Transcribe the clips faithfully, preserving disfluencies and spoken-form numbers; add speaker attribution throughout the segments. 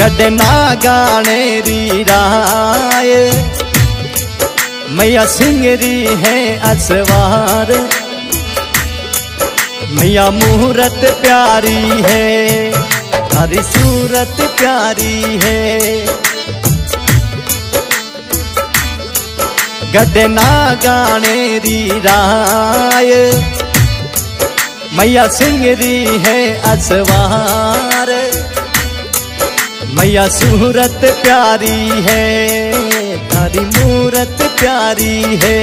Speaker 1: गडना गाने री राय मैया सिंगरी है असवार मैया मूरत प्यारी है हरी सूरत प्यारी है गडना गाने री राय मैया सिंगरी है असवार मैया सूरत प्यारी है थारी मूरत प्यारी है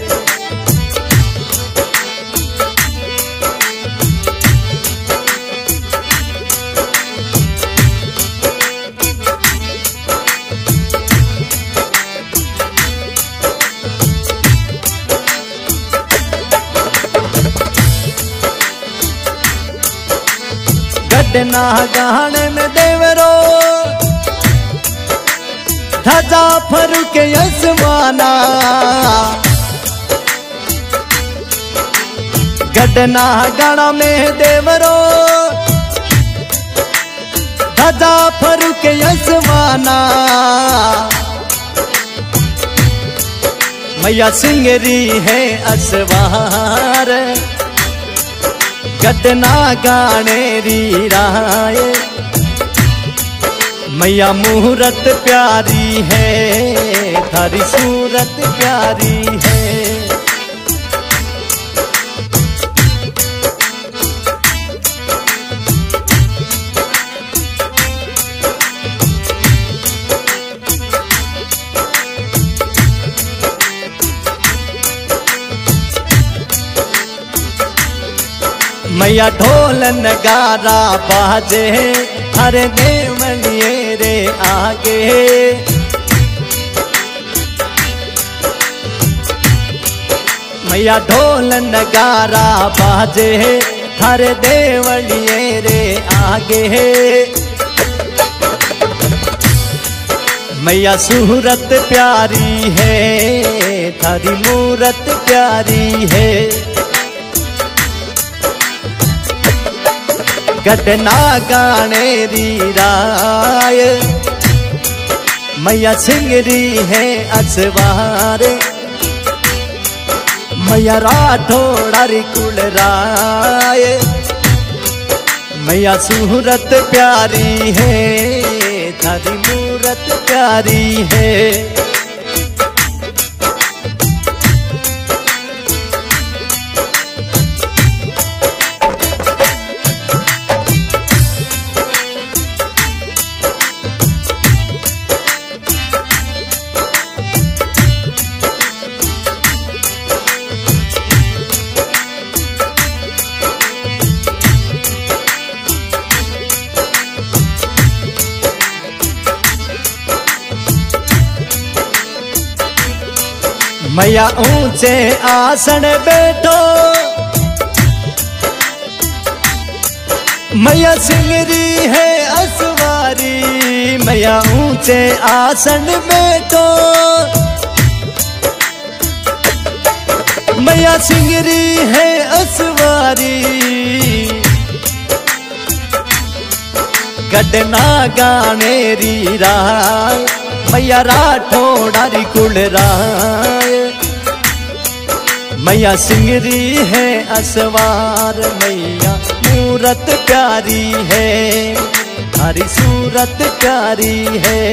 Speaker 1: गडना गाने में देवरो ध्वजा फरुके आसमाना गडना गाना में देवरो ध्वजा फरुके आसमाना मैया सिंगरी है असवार गडना गाने री राय मैया मूरत प्यारी है थारी सूरत प्यारी है मैया ढोल नगारा बाजे हर देवलिए रे आगे मैया ढोल नगारा बाजे हर देवलिए रे आगे मैया सूरत प्यारी है थारी मूरत प्यारी है गडना गाने री राय मैया सिंगरी है असवार मैया राठौड़ारी कुल राय मैया सूरत प्यारी है थारी मूरत प्यारी है मैया ऊंचे आसन बैठो मैया सिंगरी है असवारी मैया ऊंचे आसन बैठो मैया सिंगरी है असवारी गडना गाने री राय मैया राठौड़ारी कुल राय मैया सिंगरी है असवार मैया मूरत प्यारी है हरी सूरत प्यारी है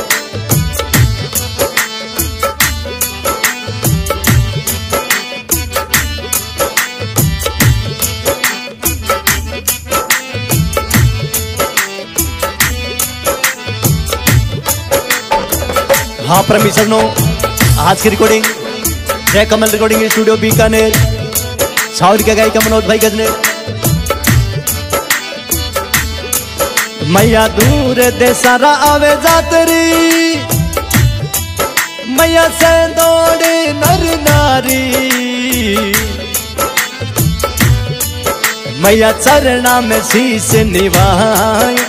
Speaker 1: हाँ परमेश्वरनो आज की recording Jai Kamal recording studio Bikaner south के गायिका मनोज भाई गजने मैया दूर दे सारा आवे जातरी मैया से दौड़े नर नारी मैया चरणा में शीश निभाए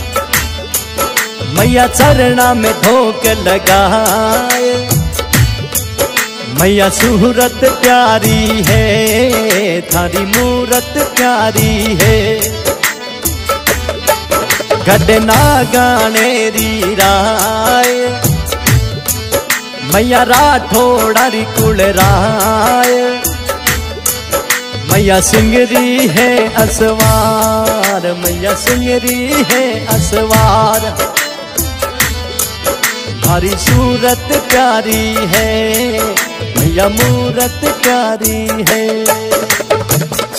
Speaker 1: मैया चरणा में धोक लगाए मैया सूरत प्यारी है थारी मूरत प्यारी है खडना गाने री राय मैया राठौड़ा री कुल राय मैया सिंगरी है असवार मैया सिंगरी है असवार हमारी सूरत प्यारी है मैया मूरत प्यारी है।